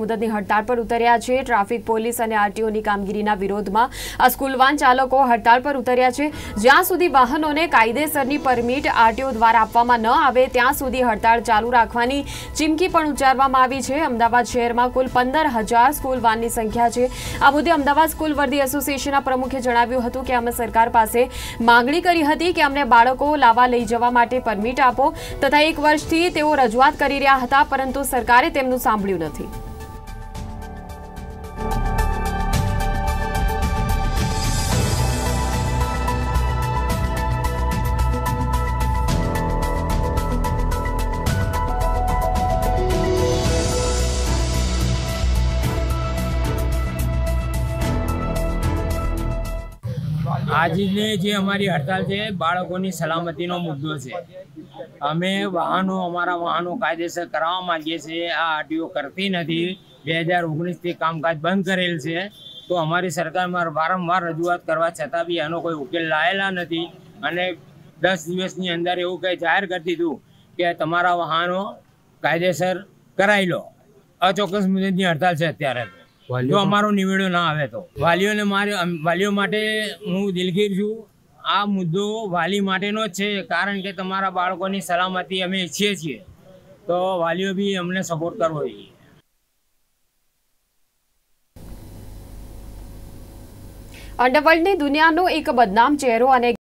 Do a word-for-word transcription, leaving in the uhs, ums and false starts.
મુદતની હડતાળ પર ઉતર્યા છે। ટ્રાફિક પોલીસ અને આરટીઓની કામગીરીના વિરોધમાં આ સ્કૂલ વાન ચાલકો હડતાળ પર ઉતર્યા છે। જ્યાં સુધી વાહનોને કાયદેસરની પરમિટ આરટીઓ દ્વારા આપવામાં ન આવે ત્યાં સુધી હડતાળ ચાલુ રાખવાની ચીમકી પણ ઉચ્ચારવામાં આવી છે। અમદાવાદ શહેરમાં કુલ પંદર હજાર સ્કૂલ વાનની સંખ્યા છે। આ મુદ્દે અમદાવાદ સ્કૂલ વર્દી એસોસિએશનના પ્રમુખે જણાવ્યું હતું કે અમે સરકાર પાસે માંગણી કરી હતી કે અમને બાળકો લાવવા લઈ જવા માટે પરમિટ આપો તથા એક વર્ષથી તેઓ રજૂઆત કરી રહ્યા હતા, પરંતુ સરકારે તેમનું સાંભળ્યું નથી। આજની જે અમારી હડતાલ છે બાળકોની સલામતીનો મુદ્દો છે। અમે વાહનો અમારા વાહનો કાયદેસર કરાવવા માંગીએ છીએ। આ આરટીઓ કરતી નથી। બે હજાર ઓગણીસથી કામકાજ બંધ કરેલ છે, તો અમારી સરકારમાં વારંવાર રજૂઆત કરવા છતાં બી આનો કોઈ ઉકેલ લાયેલા નથી। અને દસ દિવસની અંદર એવું કંઈ જાહેર કરી દીધું કે તમારા વાહનો કાયદેસર કરાવી લો। અચોક્કસ મુદતની હડતાલ છે અત્યારે। જો અમારો નિવેડો ના આવે તો વાલીઓને મારે વાલીઓ માટે હું દિલગીર છું। આ મુદ્દો વાલી માટેનો જ છે, કારણ કે તમારા બાળકોની સલામતી અમે ઈચ્છીએ છીએ, તો વાલીઓ બી અમને સપોર્ટ કરવો જોઈએ। અંડરવર્લ્ડની દુનિયાનો એક બદનામ ચહેરો અને